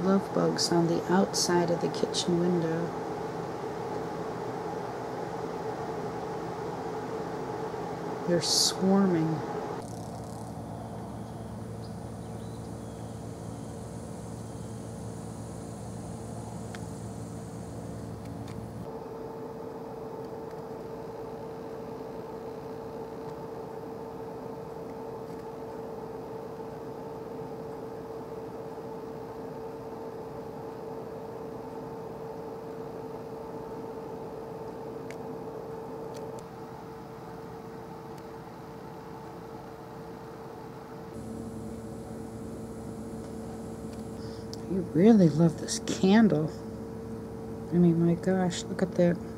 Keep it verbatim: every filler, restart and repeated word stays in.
love bugs on the outside of the kitchen window. They're swarming. You really love this candle. I mean, my gosh, look at that.